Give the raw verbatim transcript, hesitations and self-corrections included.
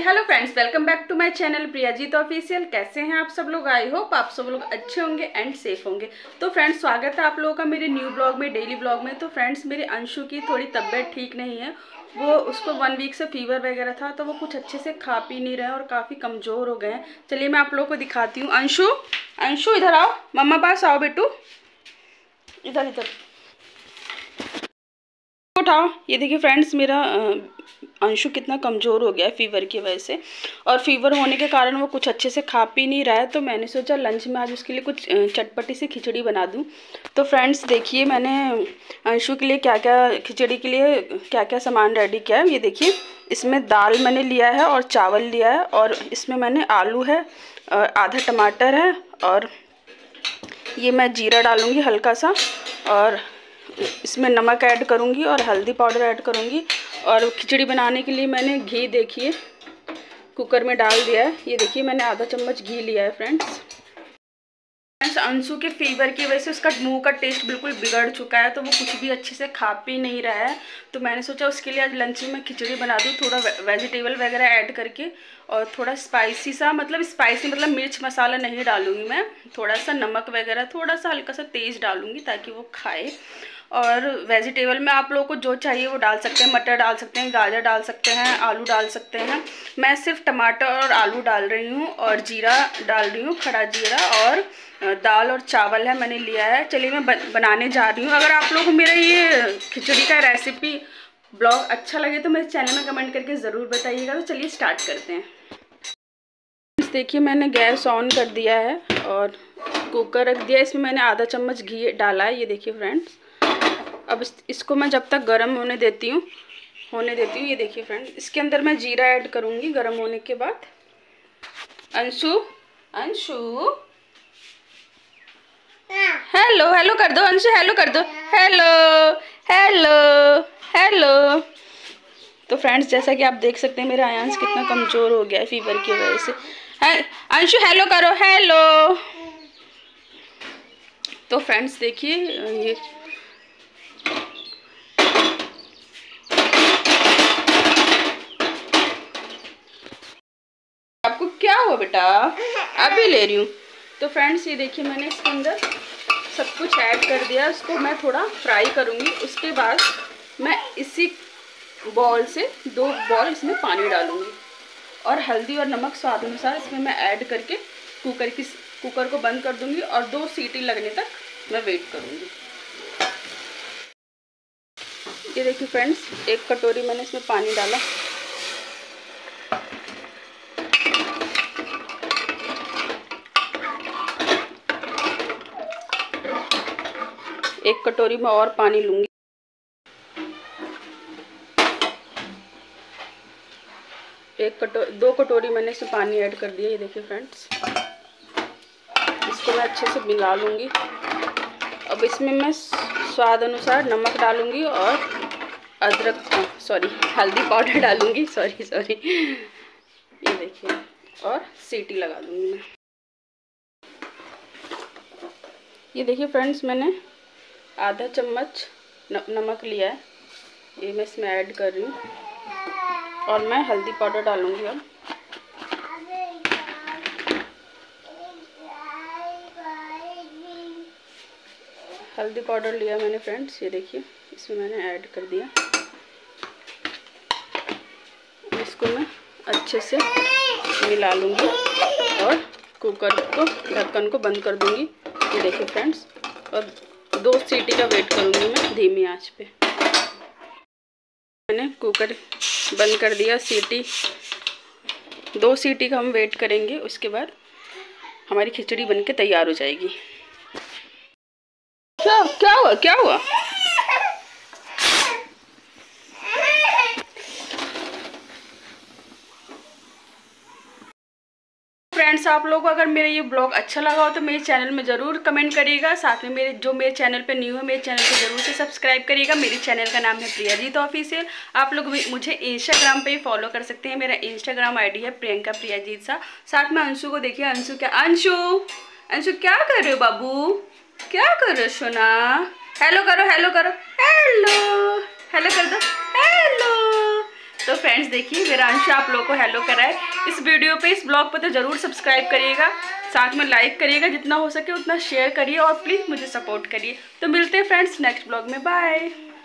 Hello friends, welcome back to my channel Priyajit official. कैसे हैं आप सब लोग? आई होप आप सब लोग अच्छे होंगे एंड सेफ होंगे। तो फ्रेंड्स, स्वागत है आप लोगों का मेरे न्यू ब्लॉग में, डेली ब्लॉग में। तो फ्रेंड्स, मेरे अंशु की थोड़ी तबीयत ठीक नहीं है। वो उसको वन वीक से फीवर वगैरह था, तो वो कुछ अच्छे से खा पी नहीं रहे और काफ़ी कमज़ोर हो गए हैं। चलिए मैं आप लोगों को दिखाती हूँ। अंशु अंशु इधर आओ, मम्मा पास आओ बेटू, इधर इधर उठाओ। ये देखिए फ्रेंड्स, मेरा अंशु कितना कमज़ोर हो गया है फीवर की वजह से। और फीवर होने के कारण वो कुछ अच्छे से खा पी नहीं रहा है। तो मैंने सोचा लंच में आज उसके लिए कुछ चटपटी सी खिचड़ी बना दूं। तो फ्रेंड्स देखिए, मैंने अंशु के लिए क्या क्या खिचड़ी के लिए क्या क्या सामान रेडी किया है। ये देखिए, इसमें दाल मैंने लिया है और चावल लिया है, और इसमें मैंने आलू है, आधा टमाटर है, और ये मैं जीरा डालूँगी हल्का सा, और इसमें नमक ऐड करूँगी और हल्दी पाउडर ऐड करूँगी। और खिचड़ी बनाने के लिए मैंने घी देखिए कुकर में डाल दिया है। ये देखिए, मैंने आधा चम्मच घी लिया है फ्रेंड्स। फ्रेंड्स, अंशु के फीवर की वजह से उसका मुंह का टेस्ट बिल्कुल बिगड़ चुका है, तो वो कुछ भी अच्छे से खा पी नहीं रहा है। तो मैंने सोचा उसके लिए आज लंच में खिचड़ी बना दूँ, थोड़ा वेजिटेबल वगैरह ऐड करके, और थोड़ा स्पाइसी सा, मतलब स्पाइसी मतलब मिर्च मसाला नहीं डालूँगी मैं, थोड़ा सा नमक वगैरह थोड़ा सा हल्का सा तेज़ डालूँगी ताकि वो खाए। और वेजिटेबल में आप लोगों को जो चाहिए वो डाल सकते हैं, मटर डाल सकते हैं, गाजर डाल सकते हैं, आलू डाल सकते हैं। मैं सिर्फ टमाटर और आलू डाल रही हूँ, और जीरा डाल रही हूँ, खड़ा जीरा, और दाल और चावल है मैंने लिया है। चलिए मैं बनाने जा रही हूँ। अगर आप लोगों को मेरा ये खिचड़ी का रेसिपी ब्लॉग अच्छा लगे तो मेरे चैनल में कमेंट करके ज़रूर बताइएगा। तो चलिए स्टार्ट करते हैं। देखिए, मैंने गैस ऑन कर दिया है और कुकर रख दिया। इसमें मैंने आधा चम्मच घी डाला है। ये देखिए फ्रेंड्स, अब इस, इसको मैं जब तक गरम होने देती हूँ होने देती हूँ ये देखिए फ्रेंड्स, इसके अंदर मैं जीरा ऐड करूँगी गरम होने के बाद। अंशु अंशु हेलो हेलो कर दो, अंशु हेलो कर दो, हेलो हेलो हेलो। तो फ्रेंड्स, जैसा कि आप देख सकते हैं मेरा आयांश कितना कमज़ोर हो गया है फीवर की वजह से। अंशु हेलो करो, हेलो। तो फ्रेंड्स देखिए, ये आपको क्या हुआ बेटा? अभी ले रही हूँ। तो फ्रेंड्स, ये देखिए, मैंने इसके अंदर सब कुछ ऐड कर दिया। इसको मैं थोड़ा फ्राई करूँगी। उसके बाद मैं इसी बॉल से दो बॉल इसमें पानी डालूँगी, और हल्दी और नमक स्वाद अनुसार इसमें मैं ऐड करके कुकर की कुकर को बंद कर दूँगी, और दो सीटी लगने तक मैं वेट करूँगी। ये देखिए फ्रेंड्स, एक कटोरी मैंने इसमें पानी डाला। एक कटोरी में और पानी लूँगी। एक कटोरी दो कटोरी मैंने इसमें पानी ऐड कर दिया। ये देखिए फ्रेंड्स, इसको मैं अच्छे से मिला लूँगी। अब इसमें मैं स्वाद अनुसार नमक डालूँगी, और अदरक सॉरी हल्दी पाउडर डालूँगी, सॉरी सॉरी ये देखिए, और सीटी लगा दूँगी मैं। ये देखिए फ्रेंड्स, मैंने आधा चम्मच नमक लिया है, ये मैं इसमें ऐड कर रही हूँ, और मैं हल्दी पाउडर डालूँगी। अब हल्दी पाउडर लिया मैंने फ्रेंड्स, ये देखिए, इसमें मैंने ऐड कर दिया। इसको मैं अच्छे से मिला लूँगी, और कुकर को ढक्कन को बंद कर दूँगी। ये देखिए फ्रेंड्स, और दो सीटी का वेट करूँगी मैं धीमी आंच पे। मैंने कुकर बंद कर दिया। सीटी दो सीटी का हम वेट करेंगे, उसके बाद हमारी खिचड़ी बनके तैयार हो जाएगी। क्या क्या हुआ क्या हुआ? फ्रेंड्स, आप लोगों को अगर मेरा ये ब्लॉग अच्छा लगा हो तो मेरे चैनल में ज़रूर कमेंट करिएगा। साथ में मेरे जो मेरे चैनल पे न्यू है, मेरे चैनल को ज़रूर से सब्सक्राइब करिएगा। मेरे चैनल का नाम है प्रियाजीत ऑफिशियल। आप लोग मुझे इंस्टाग्राम पे ही फॉलो कर सकते हैं। मेरा इंस्टाग्राम आईडी है प्रियंका प्रियाजीत सा। साथ में अंशु को देखिए, अंशु क्या अंशु अंशु क्या कर रहे हो बाबू? क्या कर रहे हो सोना? हेलो करो, हेलो करो, हेलो हेलो कर दो, हेलो तो फ्रेंड्स देखिए मेरा अंशु आप लोगों को हेलो कराए इस वीडियो पे, इस ब्लॉग पे तो ज़रूर सब्सक्राइब करिएगा, साथ में लाइक करिएगा, जितना हो सके उतना शेयर करिए और प्लीज़ मुझे सपोर्ट करिए। तो मिलते हैं फ्रेंड्स नेक्स्ट ब्लॉग में, बाय।